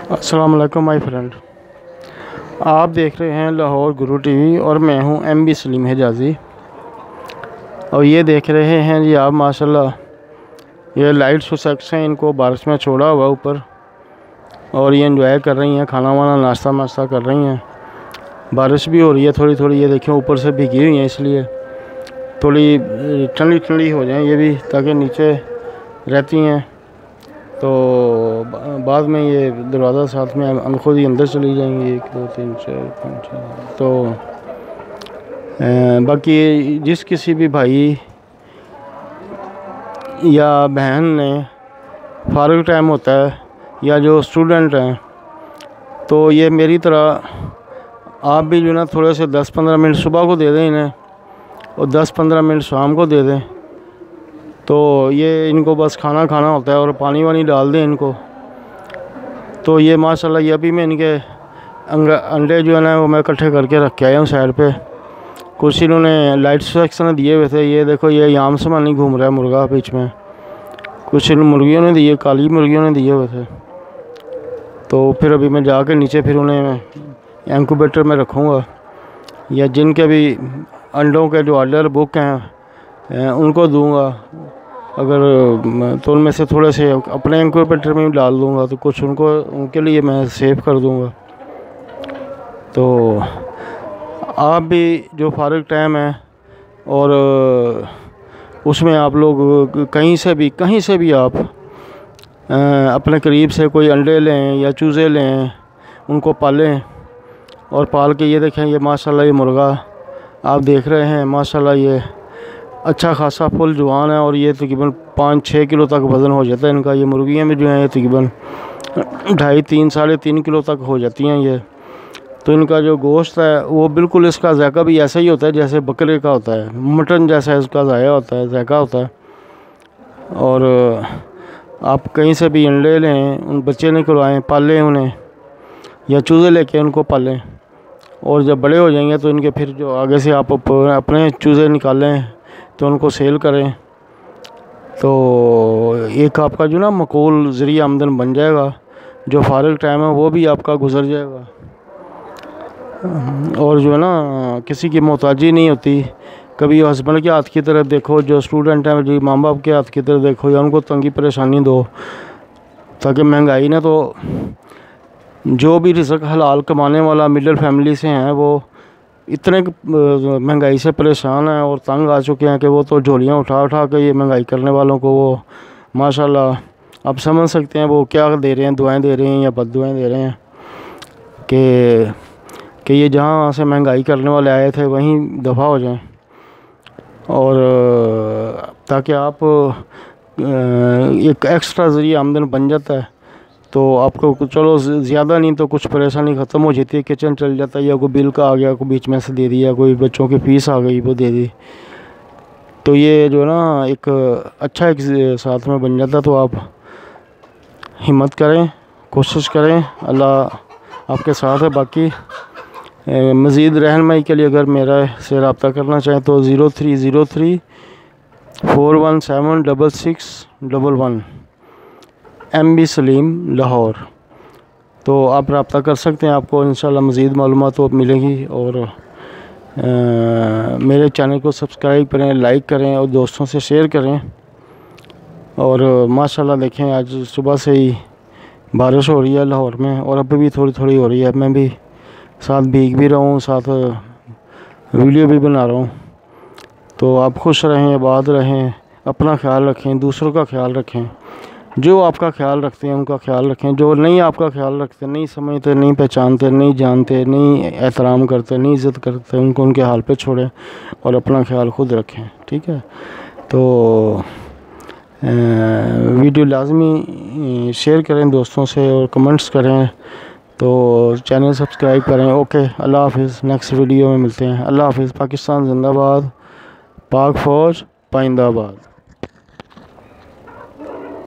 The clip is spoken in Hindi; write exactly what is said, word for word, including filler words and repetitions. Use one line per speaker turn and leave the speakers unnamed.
अस्सलाम वालेकुम माय फ्रेंड, आप देख रहे हैं लाहौर गुरु टीवी और मैं हूं एम बी सलीम हिजाज़ी। और ये देख रहे हैं जी आप माशाल्लाह, ये लाइट सुसेक्स हैं, इनको बारिश में छोड़ा हुआ ऊपर और ये एंजॉय कर रही हैं, खाना वाना नाश्ता नाश्ता कर रही हैं। बारिश भी हो रही है थोड़ी थोड़ी, ये देखें ऊपर से भीगी हुई हैं, इसलिए थोड़ी ठंडी ठंडी हो जाएं ये भी, ताकि नीचे रहती हैं तो बाद में ये दरवाज़ा साथ में हम खुद ही अंदर चली जाएंगी। एक दो तीन चार पाँच छः। तो बाकी जिस किसी भी भाई या बहन ने फारग टाइम होता है या जो स्टूडेंट हैं, तो ये मेरी तरह आप भी जो ना थोड़े से दस पंद्रह मिनट सुबह को दे दें इन्हें और दस पंद्रह मिनट शाम को दे दें। तो ये इनको बस खाना खाना होता है और पानी वानी डाल दें इनको, तो ये माशाल्लाह ये अभी मैं इनके अंडे जो है ना वो मैं इकट्ठे करके रख के आया हूँ साइड पे। कुछ इन्होंने लाइट सेक्शन दिए हुए थे, ये देखो ये याम समानी घूम रहा है मुर्गा बीच में, कुछ इन मुर्गियों ने दिए, काली मुर्गियों ने दिए हुए थे। तो फिर अभी मैं जाके नीचे फिर उन्हें इंक्यूबेटर में रखूँगा, या जिनके भी अंडों के जो ऑर्डर बुक हैं उनको दूंगा, अगर तो उनमें से थोड़े से अपने इंक्यूबेटर में भी डाल दूंगा, तो कुछ उनको उनके लिए मैं सेव कर दूंगा। तो आप भी जो फारग टाइम है और उसमें आप लोग कहीं से भी कहीं से भी आप अपने करीब से कोई अंडे लें या चूज़े लें, उनको पालें और पाल के ये देखें, ये माशाल्लाह ये मुर्गा आप देख रहे हैं माशाल्लाह ये अच्छा खासा फुल जवान है और ये तकरीबन पाँच छः किलो तक वज़न हो जाता है इनका। ये मुर्गियाँ भी जो हैं ये तकरीबन ढाई तीन साढ़े तीन किलो तक हो जाती हैं ये। तो इनका जो गोश्त है वो बिल्कुल, इसका जायका भी ऐसा ही होता है जैसे बकरे का होता है, मटन जैसा इसका जाया होता है, जायका होता है। और आप कहीं से भी अंडे लें, उन बच्चे निकलवाएँ, पालें उन्हें, या चूज़े लेके उनको पालें, और जब बड़े हो जाएंगे तो इनके फिर जो आगे से आप अपने चूज़े निकालें तो उनको सेल करें, तो एक आपका जो ना मकबूल ज़रिया आमदन बन जाएगा। जो फारग टाइम है वो भी आपका गुजर जाएगा और जो है ना किसी की मोहताजी नहीं होती। कभी हस्बैंड के हाथ की तरफ देखो, जो स्टूडेंट हैं जो माँ बाप के हाथ की तरफ देखो, या उनको तंगी परेशानी दो, ताकि महंगाई ना, तो जो भी रिज़्क़ हलाल कमाने वाला मिडिल फैमिली से हैं वो इतने महंगाई से परेशान हैं और तंग आ चुके हैं कि वो तो झोलियाँ उठा उठा के ये महंगाई करने वालों को वो माशाल्लाह आप समझ सकते हैं वो क्या दे रहे हैं, दुआएं दे रहे हैं या बद्दुआएं दे रहे हैं कि कि ये जहाँ से महंगाई करने वाले आए थे वहीं दफ़ा हो जाएं, और ताकि आप एक एक्स्ट्रा ज़रिया आमदन बन जाता है। तो आपको चलो ज़्यादा नहीं तो कुछ परेशानी ख़त्म हो जाती है, किचन चल जाता है, या कोई बिल का आ गया कोई बीच में से दे दिया, कोई बच्चों की फ़ीस आ गई वो दे दी, तो ये जो ना एक अच्छा एक साथ में बन जाता। तो आप हिम्मत करें, कोशिश करें, अल्लाह आपके साथ है। बाकी मज़ीद रहनुमाई के लिए अगर मेरा से रब्ता करना चाहें तो zero three zero three four one seven double six double one M B Salim Lahore, तो आप रब्ता कर सकते हैं। आपको इंशाल्लाह मज़ीद मालूमात तो मिलेगी। और आ, मेरे चैनल को सब्सक्राइब करें, लाइक करें और दोस्तों से शेयर करें। और माशाल्लाह देखें आज सुबह से ही बारिश हो रही है लाहौर में, और अभी भी थोड़ी थोड़ी हो रही है। मैं भी साथ भीग भी रहा हूँ, साथ वीडियो भी बना रहा हूँ। तो आप खुश रहें, आबाद रहें, अपना ख्याल रखें, दूसरों का ख्याल रखें। जो आपका ख्याल रखते हैं उनका ख्याल रखें, जो नहीं आपका ख्याल रखते, नहीं समझते, नहीं पहचानते, नहीं जानते, नहीं एहतराम करते, नहीं इज़्ज़त करते, उनको उनके हाल पे छोड़ें और अपना ख्याल खुद रखें। ठीक है, तो वीडियो लाजमी शेयर करें दोस्तों से और कमेंट्स करें, तो चैनल सब्सक्राइब करें। ओके, अल्लाह हाफिज़, नेक्स्ट वीडियो में मिलते हैं। अल्लाह हाफिज़। पाकिस्तान जिंदाबाद, पाक फ़ौज पाइंदाबाद।